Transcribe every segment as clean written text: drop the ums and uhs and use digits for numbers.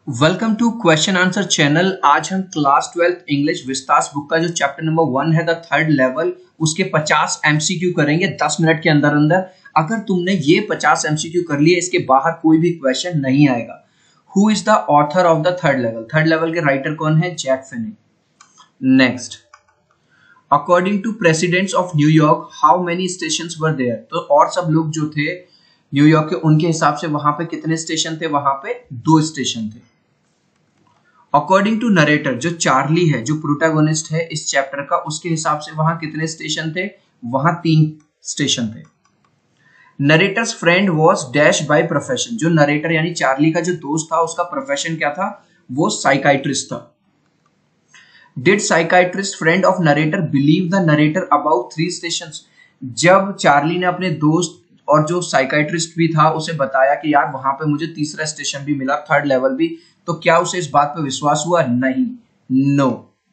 Welcome to question answer channel. आज हम class 12th English Vistas book का जो चैप्टर नंबर 1 है द थर्ड लेवल, उसके 50 एमसीक्यू करेंगे 10 मिनट के अंदर अंदर। अगर तुमने ये 50 एमसीक्यू कर लिए, इसके बाहर कोई भी क्वेश्चन नहीं आएगा। Who is the author of the third level? Third level के राइटर कौन है? Jack Finney. Next, according to presidents of New York how many stations were there? तो और सब लोग जो थे न्यूयॉर्क के, उनके हिसाब से वहां पे कितने स्टेशन थे? वहां पे 2 स्टेशन थे। अकॉर्डिंग टू नरेटर, जो चार्ली है, जो प्रोटैगोनिस्ट है इस चैप्टर का, उसके हिसाब से वहां कितने स्टेशन थे? वहां 3 स्टेशन थे। Narrator's friend was dash by profession, जो नरेटर यानी चार्ली का जो दोस्त था उसका प्रोफेशन क्या था? वो साइकाइट्रिस्ट था। Did psychiatrist friend of narrator believe the narrator about 3 stations? जब चार्ली ने अपने दोस्त और जो साइकाइट्रिस्ट भी था उसे बताया कि यार वहां पे मुझे तीसरा स्टेशन भी मिला, थर्ड लेवल भी, तो क्या उसे इस बात पे विश्वास हुआ? नहीं, no.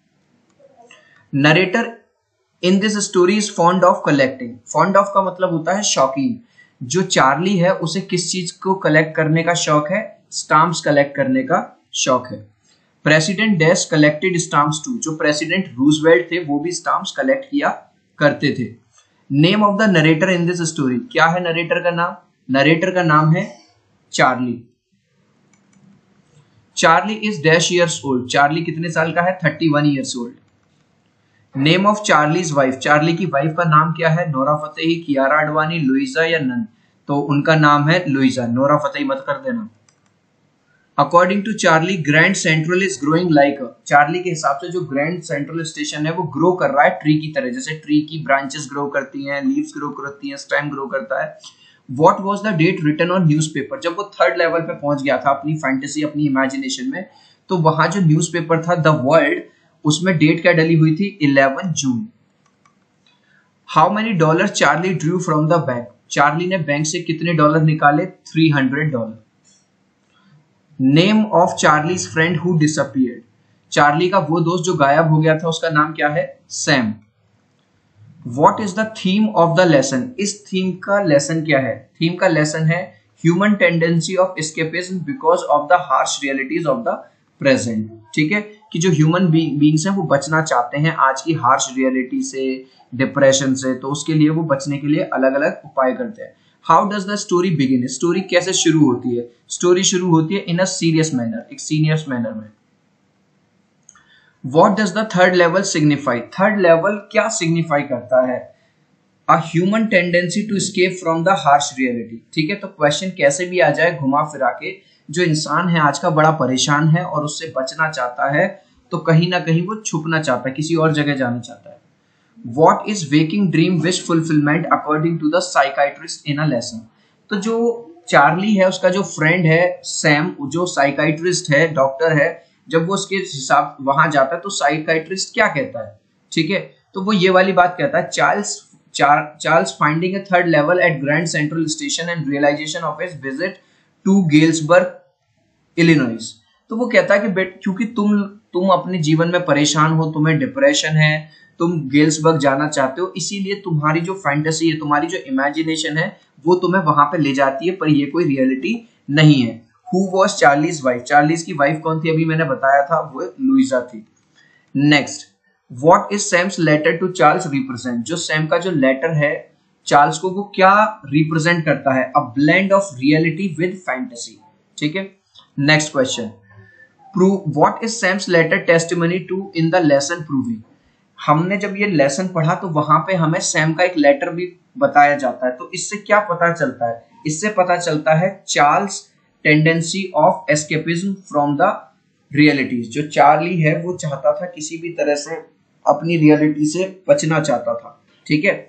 Narrator in this story is fond of collecting. Fond of का मतलब होता है शौकीन। जो चार्ली है उसे किस चीज को कलेक्ट करने का शौक है? स्टाम्प्स कलेक्ट करने का शौक है। President dash collected stamps too, जो प्रेसिडेंट रूजवेल्ट थे वो भी स्टाम्प्स कलेक्ट किया करते थे। Name of the narrator in this story, क्या है नरेटर का नाम? नरेटर का नाम है Charlie. Charlie is dash years old, Charlie कितने साल का है? 31 years old. Name of Charlie's wife, Charlie की वाइफ का नाम क्या है? Nora Fatehi, Kiara Advani, Louisa या नन? तो उनका नाम है लुइजा, नोरा फतेही मत कर देना। According to Charlie Grand Central is growing like, Charlie के हिसाब से जो ग्रैंड सेंट्रल स्टेशन है वो ग्रो कर रहा है ट्री की तरह, जैसे ट्री की ब्रांचेस ग्रो करती हैं, लीव्स ग्रो करती हैं, स्टेम ग्रो करता है। What was the date written on newspaper? जब वो थर्ड लेवल पे पहुंच गया था अपनी फैंटेसी, अपनी इमेजिनेशन में, तो वहां जो न्यूज़पेपर था द वर्ल्ड, उसमें डेट क्या डली हुई थी? 11 June. How many dollar Charlie drew from the bank? Charlie ने बैंक से कितने डॉलर निकाले? $300। Name of Charlie's friend who disappeared, Charlie का वो दोस्त जो गायब हो गया था उसका नाम क्या है? Sam. What is the theme of the lesson? इस थीम का लेसन क्या है? थीम का लेसन है human tendency of escapism because of the harsh realities of the present. ठीक है, कि जो ह्यूमन बीइंग्स हैं वो बचना चाहते हैं आज की हार्श रियलिटी से, डिप्रेशन से, तो उसके लिए वो बचने के लिए अलग अलग उपाय करते हैं। How does the story begin? Story कैसे शुरू होती है? स्टोरी शुरू होती है इन अ सीरियस मैनर, एक सीरियस मैनर में। What does the third level signify? Third level क्या सिग्निफाई करता है? A human tendency to escape from the harsh reality। ठीक है, तो क्वेश्चन कैसे भी आ जाए घुमा फिरा के, जो इंसान है आज का बड़ा परेशान है और उससे बचना चाहता है, तो कहीं ना कहीं वो छुपना चाहता है, किसी और जगह जाना चाहता है। What is waking dream wish fulfillment according to the psychiatrist in a lesson? तो जो चार्ली है उसका जो फ्रेंड है सैम, जो साइकाइट्रिस्ट है, डॉक्टर है, जब वो उसके हिसाब वहां जाता है तो साइकाइट्रिस्ट क्या कहता है? ठीक है, तो वो ये वाली बात कहता है, Charles finding a third level at Grand Central station and realisation of his visit to Galesburg Illinois. तो वो कहता है कि क्योंकि तुम अपने जीवन में परेशान हो, तुम्हें डिप्रेशन है, तुम गेल्सबर्ग जाना चाहते हो, इसीलिए तुम्हारी जो फैंटेसी है, तुम्हारी जो इमेजिनेशन है, वो तुम्हें वहां पे ले जाती है, पर ये कोई रियलिटी नहीं है। Who was Charlie's wife? Charlie's की वाइफ कौन थी? अभी मैंने बताया था, वो लुइजा थी। Next, what is Sam's letter to Charles represent? जो सैम का जो लेटर है चार्ल्स को, वो क्या रिप्रेजेंट करता है? A blend of reality with fantasy. ठीक है, next question, prove what is Sam's letter testimony to in the lesson proving? हमने जब ये लेसन पढ़ा तो वहां पे हमें सैम का एक लेटर भी बताया जाता है, तो इससे क्या पता चलता है? इससे पता चलता है Charles tendency of escapism from the realities. जो चार्ली है वो चाहता था किसी भी तरह से अपनी रियलिटी से बचना चाहता था। ठीक है,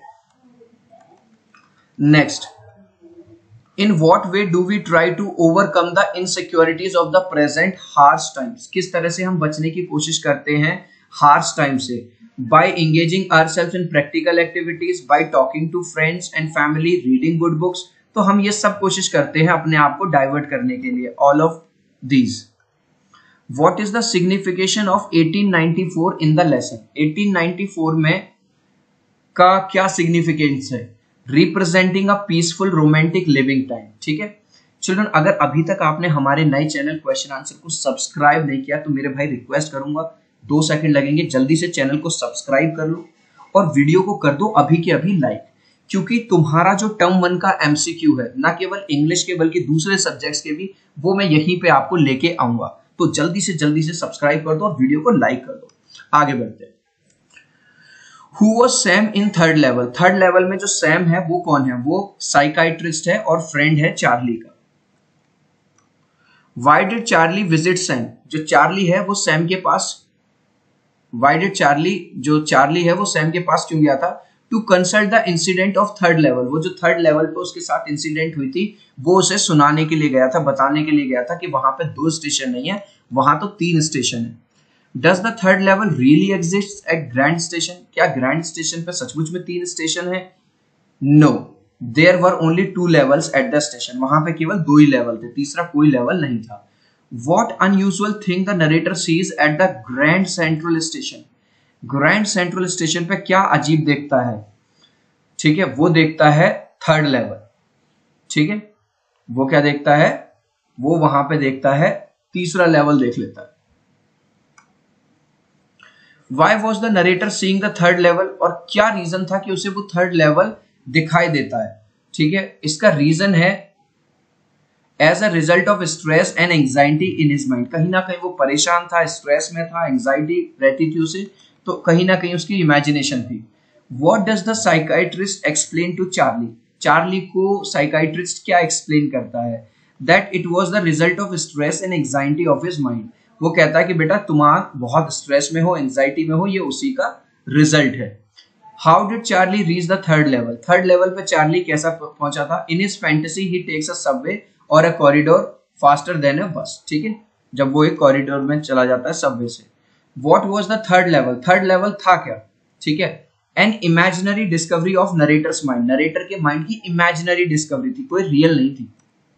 next, in what way do we try to overcome the insecurities of the present harsh times? किस तरह से हम बचने की कोशिश करते हैं हार्श टाइम से? By engaging ourselves in practical activities, by talking to friends and family, reading good books. तो हम ये सब कोशिश करते हैं अपने आप को डाइवर्ट करने के लिए, all of these. What is the signification of 1894 in the lesson? 1894 में का क्या सिग्निफिकेंस है? Representing a peaceful romantic living time. ठीक है, चिल्ड्रन अगर अभी तक आपने हमारे नए चैनल क्वेश्चन आंसर को सब्सक्राइब नहीं किया तो मेरे भाई रिक्वेस्ट करूंगा, 2 सेकंड लगेंगे, जल्दी से चैनल को सब्सक्राइब कर लो और वीडियो को कर दो अभी के अभी लाइक, क्योंकि तुम्हारा जो टर्म 1 का एमसीक्यू है ना केवल इंग्लिश के बल्कि दूसरे सब्जेक्ट्स के भी, वो मैं यहीं पे आपको लेके आऊंगा। तो जल्दी से सब्सक्राइब कर दो और वीडियो को लाइक कर दो। आगे बढ़ते हैं। Who was Sam in third level? Third level में जो सैम है वो कौन है? वो साइकाइट्रिस्ट है और फ्रेंड है चार्ली का। Why did Charlie visit Sam? जो चार्ली है वो सैम के पास, Why did Charlie, जो चार्ली है वो सैम के पास क्यों गया था? To consult the incident of third level. वो जो थर्ड लेवल पे उसके साथ इंसिडेंट हुई थी वो उसे सुनाने के लिए गया था, बताने के लिए गया था कि वहां पे 2 स्टेशन नहीं है, वहां तो 3 स्टेशन है। Does the third level really exists at Grand Station? क्या ग्रैंड स्टेशन पे सचमुच में 3 स्टेशन है? No, there were only 2 levels at the station. वहां पे केवल 2 ही लेवल थे, तीसरा कोई लेवल नहीं था। What unusual thing the narrator sees at the Grand Central Station? Grand Central station पे क्या अजीब देखता है? ठीक है, वो देखता है थर्ड लेवल। ठीक है, वो क्या देखता है? वो वहां पे देखता है तीसरा लेवल देख लेता है। Why was the narrator seeing the third level? और क्या रीजन था कि उसे वो थर्ड लेवल दिखाई देता है? ठीक है, इसका रीजन है as a result of stress and anxiety in his mind. कहीं ना कहीं वो परेशान था, स्ट्रेस में था, एंजाइटी रहती थी उसे, तो कहीं ना कहीं उसकी इमेजिनेशन थी। What does the psychiatrist explain to Charlie? Charlie को साइकाइट्रिस्ट क्या एक्सप्लेन करता है? That it was the result of stress and anxiety of his mind. वो कहता है कि बेटा तुम बहुत स्ट्रेस में हो, एंजाइटी में हो, ये उसी का रिजल्ट है। How did Charlie reach the third level? Third level पे चार्ली कैसा पहुंचा था? In his fantasy he takes a subway और a corridor faster than a bus. ठीक है, जब वो एक कॉरिडोर में चला जाता है सबवे से। What was the third level? Third level था क्या? ठीक है, an imaginary discovery of narrator's mind. Narrator के माइंड की इमेजिनरी डिस्कवरी थी, कोई रियल नहीं थी।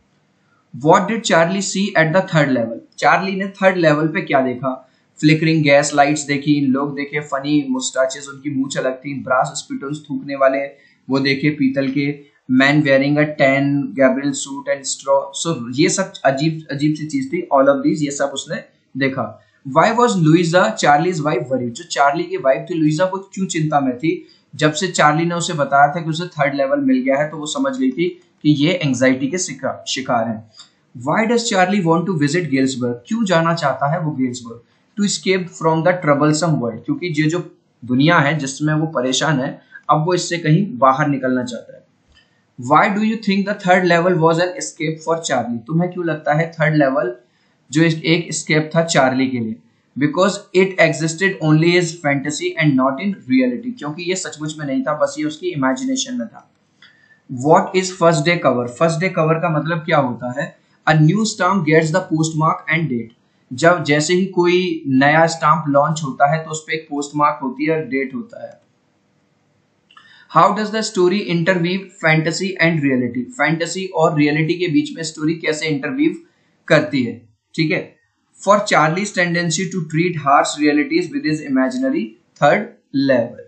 What did Charlie see at the third level? Charlie ने थर्ड लेवल पे क्या देखा? फ्लिकरिंग गैस लाइट्स देखी, लोग देखे फनी मुस्टाचेस, उनकी मूंछ अलग थी, ब्रास स्पिटल्स थूकने वाले वो देखे पीतल के, man wearing a tan gabardine suit and straw. So ये सब अजीब अजीब सी चीज थी, ऑल ऑफ दीज, ये सब उसने देखा। Why was Louisa Charlie's wife worried? जो चार्ली की वाइफ थी लुइजा वो क्यों चिंता में थी? जब से चार्ली ने उसे बताया था कि उसे थर्ड लेवल मिल गया है तो वो समझ गई थी कि ये एंजाइटी के शिकार हैं। Why does Charlie want to visit Galesburg? क्यों जाना चाहता है वो Galesburg? To escape from the troublesome world. क्योंकि ये जो दुनिया है जिसमें वो परेशान है, अब वो इससे कहीं बाहर निकलना चाहता है। Why do you think the third level was an escape for Charlie? तुम्हें क्यों लगता है थर्ड लेवल जो एक escape था चार्ली के लिए? Because it existed only as fantasy and not in reality. क्योंकि ये सचमुच में नहीं था, बस ये उसकी इमेजिनेशन में था। What is first day cover? First day cover का मतलब क्या होता है? A new stamp gets the postmark and date. जब जैसे ही कोई नया स्टाम्प लॉन्च होता है तो उस पर एक पोस्टमार्क होती है और डेट होता है। How does the story interweave fantasy and reality? Fantasy और रियलिटी के बीच में स्टोरी कैसे इंटरवीव करती है? ठीक है, For Charlie's tendency to treat harsh realities with his imaginary third level.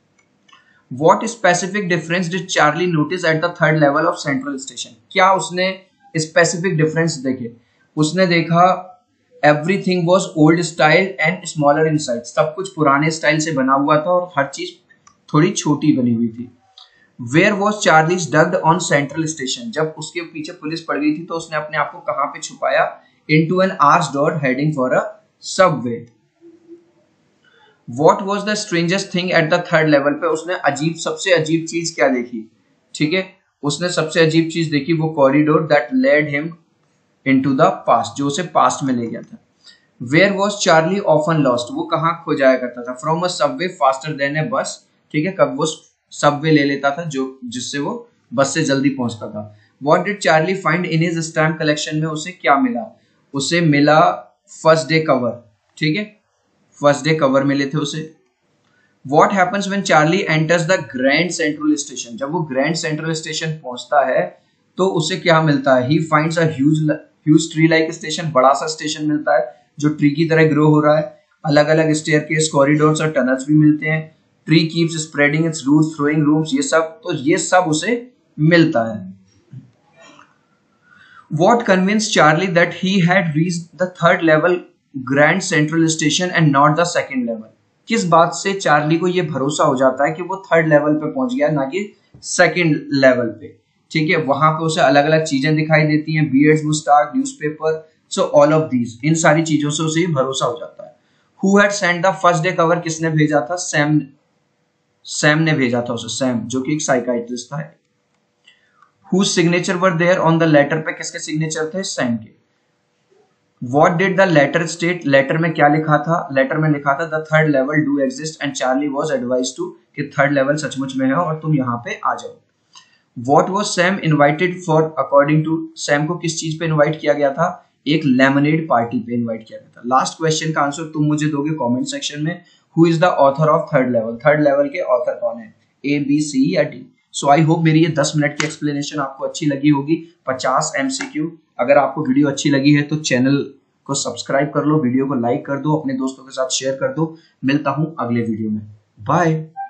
What specific difference did Charlie notice at the third level of Central Station? क्या उसने स्पेसिफिक डिफरेंस देखे? उसने देखा everything was old style and smaller in size. सब कुछ पुराने style से बना हुआ था और हर चीज थोड़ी छोटी बनी हुई थी। Where was Charlie's ducked on central station? जब उसके पीछे पुलिस पड़ गई थी तो उसने अपने आप को कहां पे छुपाया? Into an arch door heading for a subway. What was the strangest thing at the third level? पे उसने सबसे अजीब चीज क्या देखी? ठीक है, उसने सबसे अजीब चीज देखी वो corridor that led him into the past, जो उसे पास्ट में ले गया था। Where was Charlie often lost? वो कहाँ खो जाया करता था? From a subway faster than a bus. ठीक है, कब वो सबवे ले लेता था जो जिससे वो बस से जल्दी पहुंचता था। What did Charlie find in his stamp collection? में उसे क्या मिला? उसे मिला फर्स्ट डे कवर। ठीक है, फर्स्ट डे कवर मिले थे उसे। What happens when Charlie enters the Grand Central Station? जब वो ग्रैंड सेंट्रल स्टेशन पहुंचता है तो उसे क्या मिलता है? He finds a huge tree like station. बड़ा सा स्टेशन मिलता है जो ट्री की तरह ग्रो हो रहा है। अलग अलग स्टेयरकेस, कॉरिडोर्स और टनल्स भी मिलते हैं। Tree keeps spreading its roots, throwing rooms, ये सब उसे मिलता है। What convinced Charlie that he had reached the third level Grand Central Station and not the second level? किस बात से चार्ली को ये भरोसा हो जाता है कि वो थर्ड लेवल पे पहुंच गया, ना कि सेकंड लेवल पे? ठीक है, वहां पे उसे अलग अलग चीजें दिखाई देती हैं, beards, mustache, newspaper, so all of these, इन सारी चीजों से उसे भरोसा हो जाता है। Who had send the first day cover? किसने भेजा था? सैम ने भेजा था उसे, सैम जो कि एक साइकाइट्रिस्ट था। Whose signature were there on the letter? पे किसके सिग्नेचर थे? सैम के। What did the letter state? Letter में क्या लिखा था? लेटर में लिखा था the third level do exist and Charlie was advised to, कि थर्ड लेवल सचमुच में है और तुम यहाँ पे आ जाओ। What was Sam invited for according to? Sam को किस चीज पे इनवाइट किया गया था? एक लेमनेड पार्टी पे इनवाइट किया गया था। लास्ट क्वेश्चन का आंसर तुम मुझे दोगे कमेंट सेक्शन में। Who is the author of third level? Third level के ऑथर कौन है? ए, बी, सी या डी? सो आई होप मेरी ये 10 मिनट की एक्सप्लेनेशन आपको अच्छी लगी होगी। 50 MCQ। अगर आपको वीडियो अच्छी लगी है तो चैनल को सब्सक्राइब कर लो, वीडियो को लाइक कर दो, अपने दोस्तों के साथ शेयर कर दो। मिलता हूं अगले वीडियो में। बाय।